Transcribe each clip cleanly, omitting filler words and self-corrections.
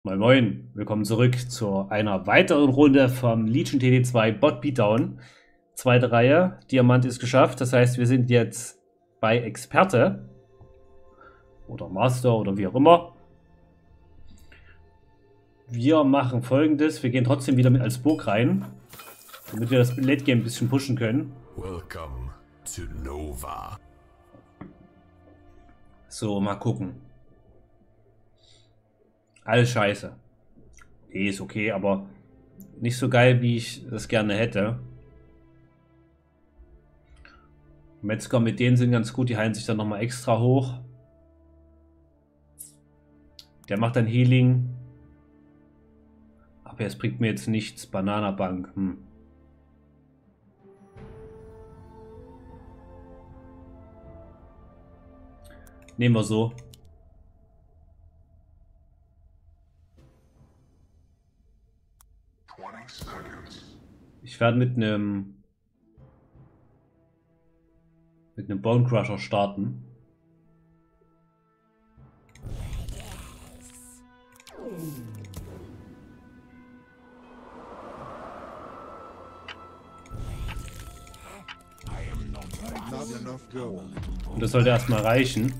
Moin Moin, willkommen zurück zu einer weiteren Runde vom Legion TD2 Bot Beatdown. Zweite Reihe, Diamant ist geschafft, das heißt wir sind jetzt bei Experte oder Master oder wie auch immer. Wir machen folgendes, wir gehen trotzdem wieder mit als Burg rein, damit wir das Late Game ein bisschen pushen können. Welcome to Nova. So, mal gucken. Alles scheiße. Okay, ist okay, aber nicht so geil, wie ich das gerne hätte. Metzger mit denen sind ganz gut, die heilen sich dann nochmal extra hoch. Der macht dann Healing. Aber es bringt mir jetzt nichts. Bananabank. Nehmen wir so. Ich werde mit einem Bone Crusher starten. Und das sollte erstmal reichen.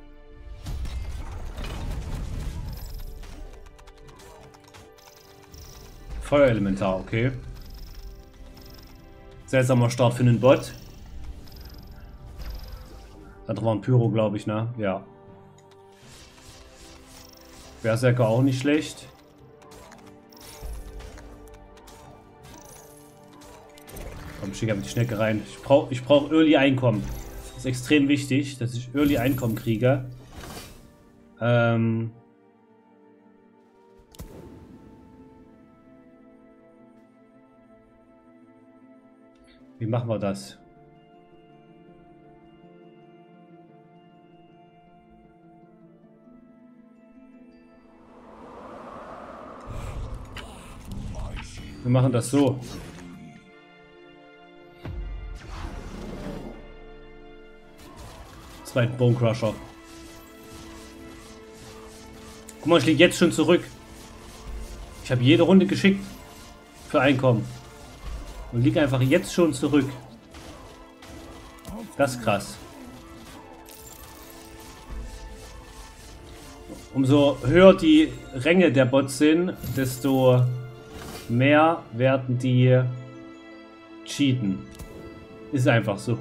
Feuerelementar, okay. Seltsamer Start für einen Bot. Das war ein Pyro, glaube ich, ne? Ja. Berserker auch nicht schlecht. Komm, schick einfach die Schnecke rein. Ich brauch Early Einkommen. Das ist extrem wichtig, dass ich Early Einkommen kriege. Wie machen wir das? Wir machen das so. Zweiten Bone Crusher. Guck mal, ich liege jetzt schon zurück. Ich habe jede Runde geschickt für Einkommen. Und liege einfach jetzt schon zurück. Das ist krass. Umso höher die Ränge der Bots sind, desto mehr werden die cheaten. Ist einfach so.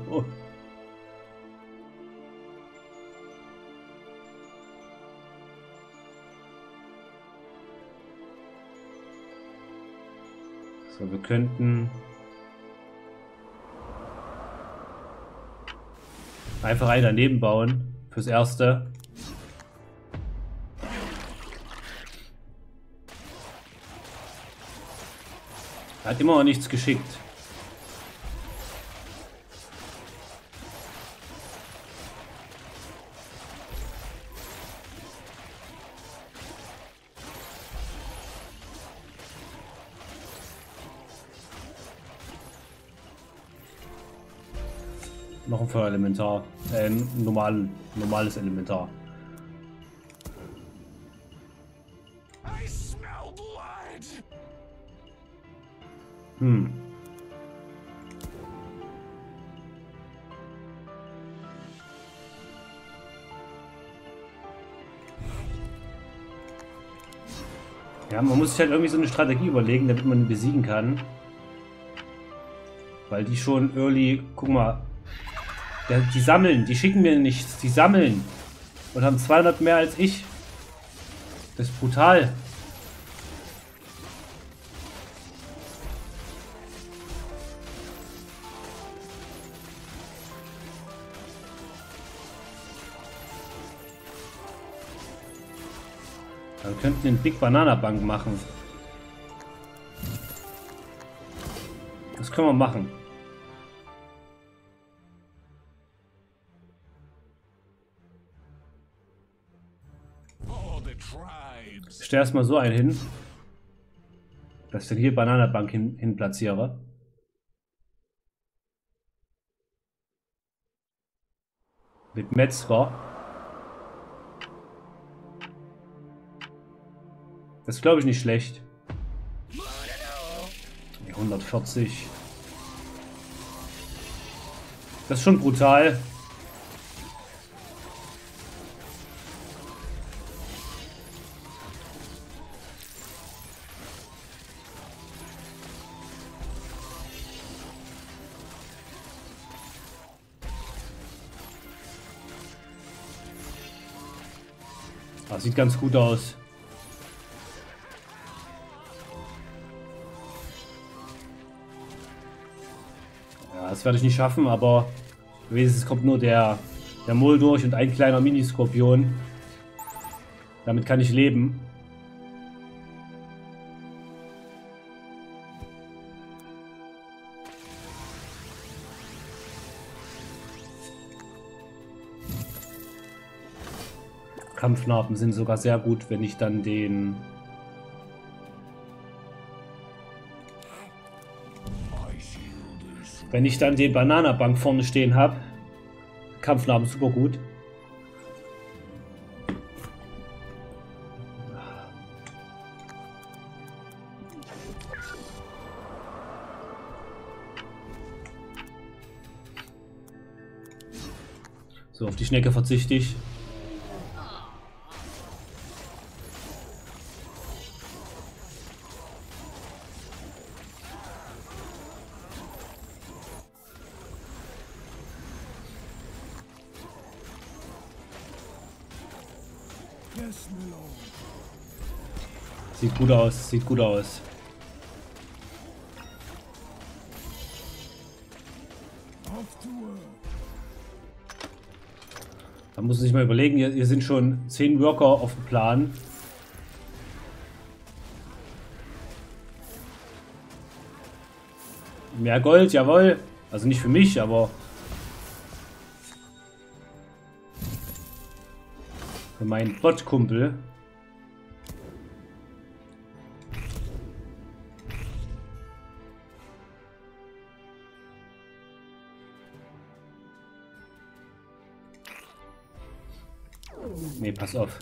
So, wir könnten einfach einen daneben bauen. Fürs Erste. Hat immer noch nichts geschickt. Noch ein Feuerelementar. Normales Elementar. I smell blood. Ja, man muss sich halt irgendwie so eine Strategie überlegen, damit man ihn besiegen kann. Weil die schon early, guck mal, die sammeln, die schicken mir nichts, die sammeln. Und haben 200 mehr als ich. Das ist brutal. Wir könnten den Big Banana Bank machen. Das können wir machen. All the tribes. Ich stelle erstmal so einen hin, dass ich dann hier Banana Bank hin platziere. Mit Metzger. Das ist, glaube ich, nicht schlecht. 140. Das ist schon brutal. Ah, sieht ganz gut aus. Ja, das werde ich nicht schaffen, aber wenigstens kommt nur der Mol durch und ein kleiner Miniskorpion. Damit kann ich leben. Kampfnarben sind sogar sehr gut, wenn ich dann den... Wenn ich dann den Bananabank vorne stehen habe. Kampfnarben super gut. So, auf die Schnecke verzichte ich. Sieht gut aus, sieht gut aus. Da muss man sich mal überlegen, hier sind schon 10 Worker auf dem Plan. Mehr Gold, jawohl. Also nicht für mich, aber für meinen Bot-Kumpel. Nee, pass auf.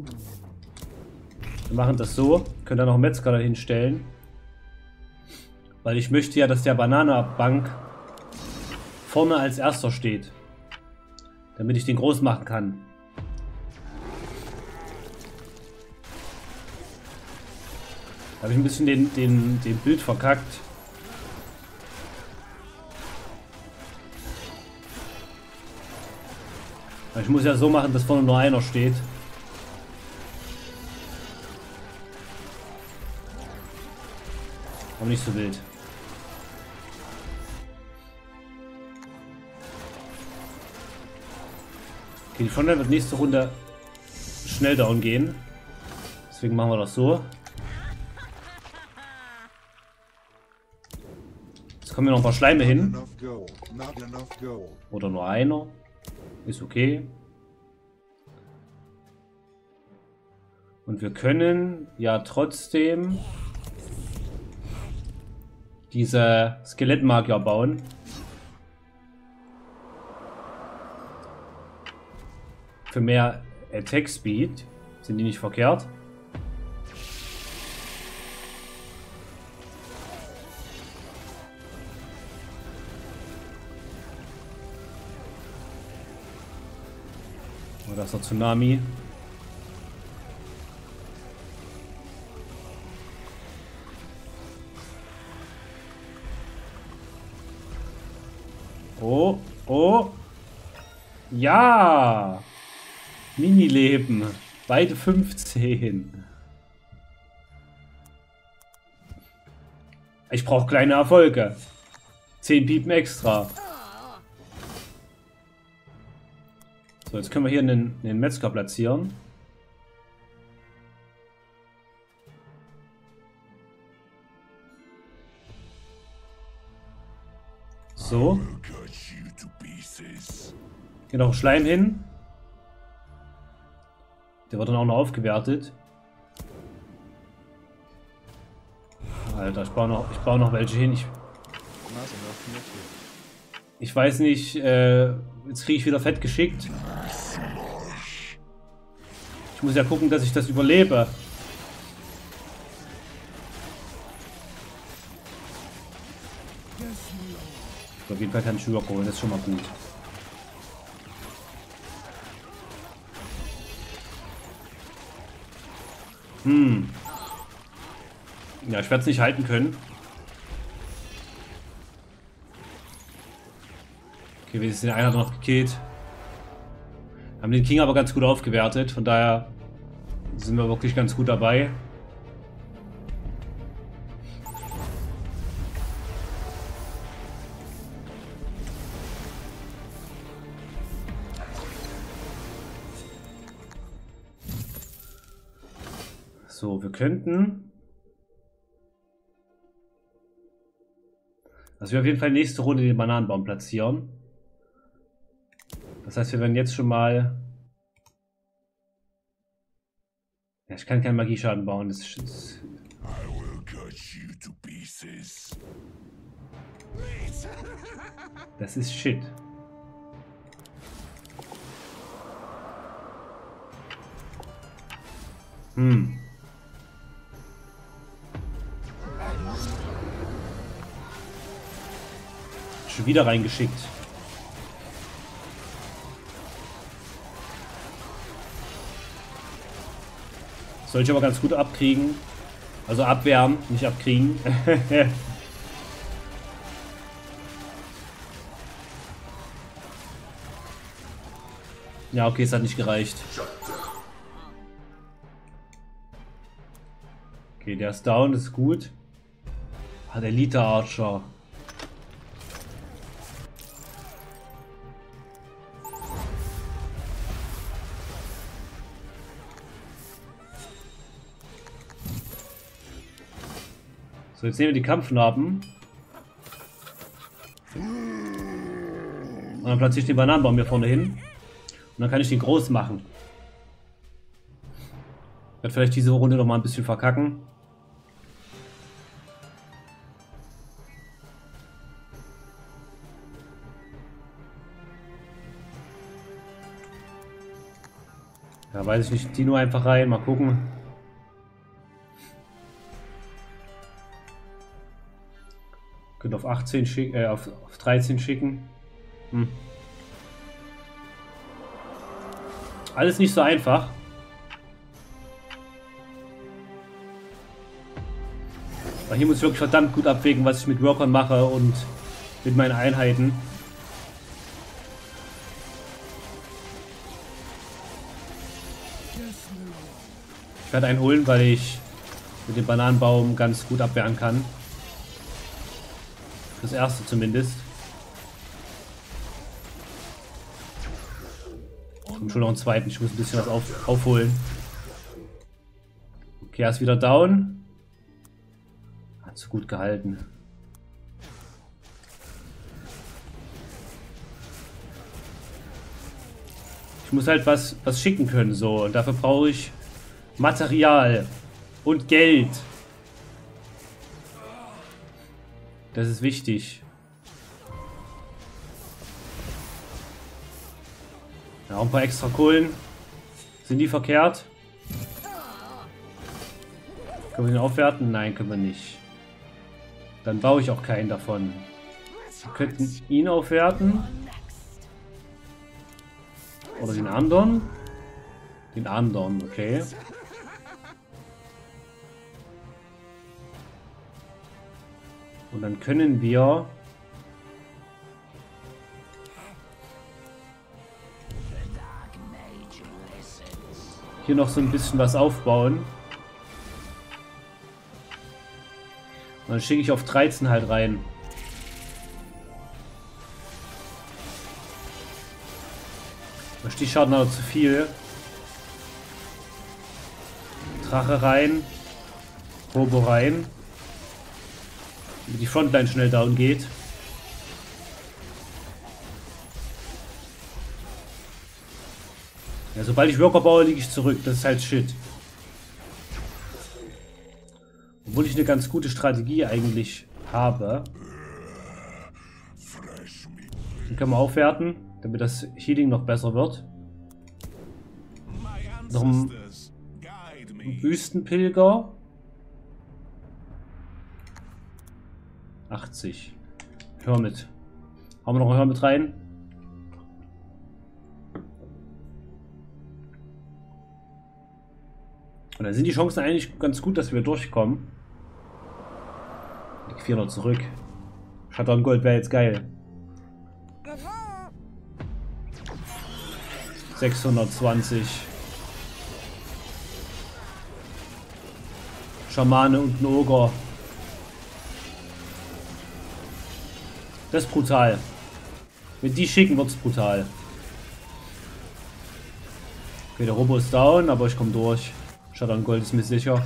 Wir machen das so. Können da noch einen Metzger dahin stellen. Weil ich möchte ja, dass der Bananabank vorne als erster steht. Damit ich den groß machen kann. Da habe ich ein bisschen den Bild verkackt. Ich muss ja so machen, dass vorne nur einer steht. Aber nicht so wild. Okay, die Frontline wird nächste Runde schnell down gehen. Deswegen machen wir das so. Jetzt kommen hier noch ein paar Schleime hin. Oder nur einer. Ist okay. Und wir können ja trotzdem diese Skelettmagier bauen. Für mehr Attack Speed. Sind die nicht verkehrt? Oder ist der Tsunami? Oh, oh. Ja. Minileben. Beide 15. Ich brauche kleine Erfolge. 10 Piepen extra. So, jetzt können wir hier einen Metzger platzieren. So. Hier noch Schleim hin. Der wird dann auch noch aufgewertet. Alter, ich baue noch welche hin. Ich weiß nicht, jetzt kriege ich wieder Fett geschickt. Ich muss ja gucken, dass ich das überlebe. Auf jeden Fall kann ich Worker holen, das ist schon mal gut. Ja, ich werde es nicht halten können. Okay, wir sind einer noch gekillt. Haben den King aber ganz gut aufgewertet, von daher sind wir wirklich ganz gut dabei. So, wir könnten... Also wir auf jeden Fall nächste Runde den Bananenbaum platzieren. Das heißt, wir werden jetzt schon mal... Ja, ich kann keinen Magieschaden bauen. Das ist... Das ist Shit. Schon wieder reingeschickt. Soll ich aber ganz gut abkriegen. Also abwehren, nicht abkriegen. Ja, okay, es hat nicht gereicht. Okay, der ist down, das ist gut. Ah, der Elite Archer. So, jetzt nehmen wir die Kampfnarben. Und dann platziere ich den Bananenbaum hier vorne hin. Und dann kann ich den groß machen. Ich werde vielleicht diese Runde noch mal ein bisschen verkacken. Ja, weiß ich nicht. Die nur einfach rein. Mal gucken. Könnte auf 18 schicken, auf 13 schicken. Alles nicht so einfach. Aber hier muss ich wirklich verdammt gut abwägen, was ich mit Workern mache und mit meinen Einheiten. Ich werde einen holen, weil ich mit dem Bananenbaum ganz gut abwehren kann. Das erste zumindest. Und schon noch einen zweiten. Ich muss ein bisschen was aufholen. Okay, er ist wieder down. Hat so gut gehalten. Ich muss halt was schicken können, so. Und dafür brauche ich Material und Geld. Das ist wichtig. Ja, auch ein paar extra Kohlen. Sind die verkehrt? Können wir den aufwerten? Nein, können wir nicht. Dann baue ich auch keinen davon. Wir könnten ihn aufwerten. Oder den anderen. Den anderen, okay. Und dann können wir hier noch so ein bisschen was aufbauen. Und dann schicke ich auf 13 halt rein. Da Stichschaden aber zu viel. Drache rein. Robo rein. Damit die Frontline schnell down geht. Ja, sobald ich Worker baue, liege ich zurück. Das ist halt Shit. Obwohl ich eine ganz gute Strategie eigentlich habe. Den können wir aufwerten, damit das Healing noch besser wird. Noch ein Wüstenpilger. 80. Hermit. Haben wir noch einen Hermit rein? Und dann sind die Chancen eigentlich ganz gut, dass wir durchkommen. Leg 400 zurück. Shutdown Gold wäre jetzt geil. 620. Schamane und ein Ogre. Das ist brutal. Wenn die schicken, wird es brutal. Okay, der Robo ist down, aber ich komme durch. Shutdown Gold ist mir sicher.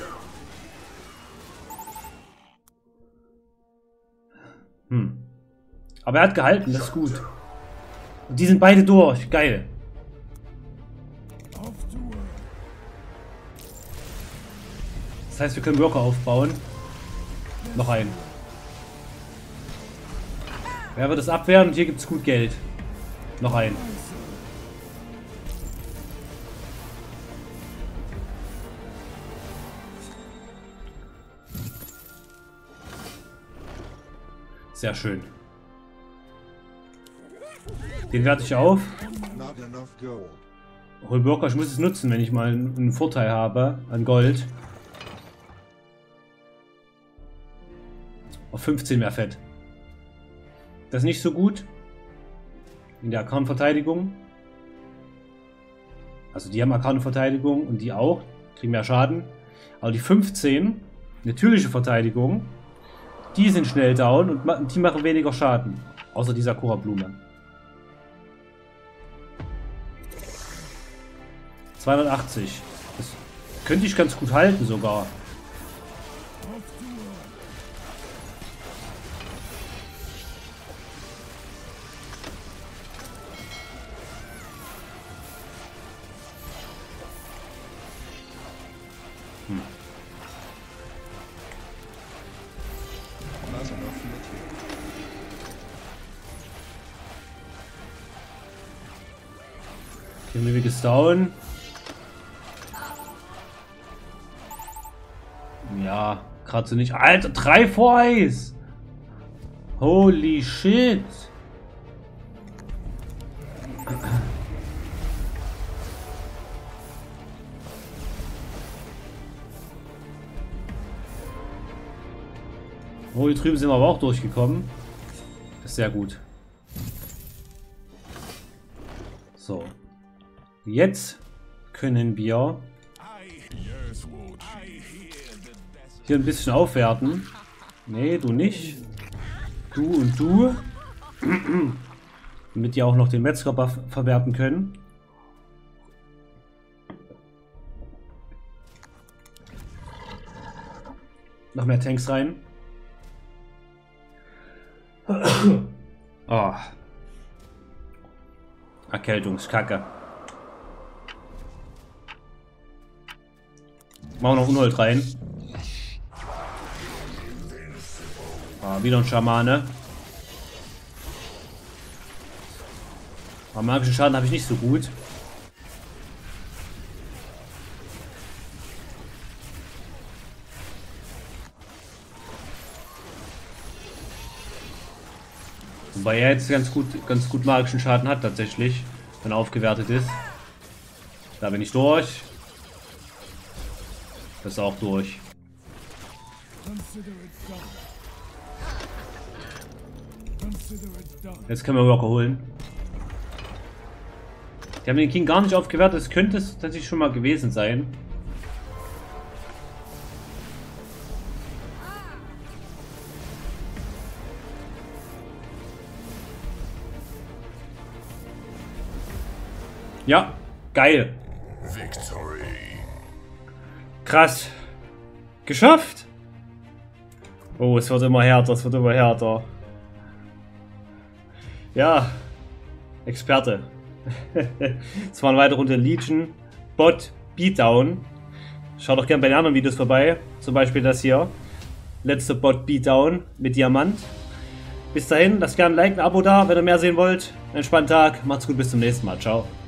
Aber er hat gehalten, das ist gut. Und die sind beide durch. Geil. Das heißt, wir können Worker aufbauen. Noch einen. Wer wird das abwehren? Und hier gibt es gut Geld. Noch einen. Sehr schön. Den werte ich auf. Hol Worker, ich muss es nutzen, wenn ich mal einen Vorteil habe an Gold. Auf 15 mehr Fett. Das ist nicht so gut. In der Arkan-Verteidigung. Also die haben Arkan-Verteidigung und die auch. Kriegen mehr Schaden. Aber die 15, natürliche Verteidigung, die sind schnell down und die machen weniger Schaden. Außer die Sakura-Blume. 280. Das könnte ich ganz gut halten sogar. Okay, Mimik ist down. Ja, gerade so nicht. Alter, 3 Voreis! Holy shit! Oh, hier drüben sind wir aber auch durchgekommen. Das ist sehr gut. So. Jetzt können wir hier ein bisschen aufwerten. Nee, du nicht. Du und du. Damit die auch noch den Metzger-Buff verwerten können. Noch mehr Tanks rein. Oh. Erkältungskacke. Machen wir noch Unhold rein. Ah, wieder ein Schamane. Aber magischen Schaden habe ich nicht so gut. Wobei er jetzt ganz gut magischen Schaden hat tatsächlich, wenn er aufgewertet ist. Da bin ich durch. Das ist auch durch. Jetzt können wir Rocker holen. Die haben den King gar nicht aufgewertet. Das könnte es tatsächlich schon mal gewesen sein. Ja, geil. Victory. Krass. Geschafft. Oh, es wird immer härter, es wird immer härter. Ja, Experte. Es war eine weitere Runde Legion Bot Beatdown. Schaut doch gerne bei den anderen Videos vorbei. Zum Beispiel das hier. Letzte Bot Beatdown mit Diamant. Bis dahin, lasst gerne ein Like, ein Abo da, wenn ihr mehr sehen wollt. Einen entspannten Tag, macht's gut, bis zum nächsten Mal. Ciao.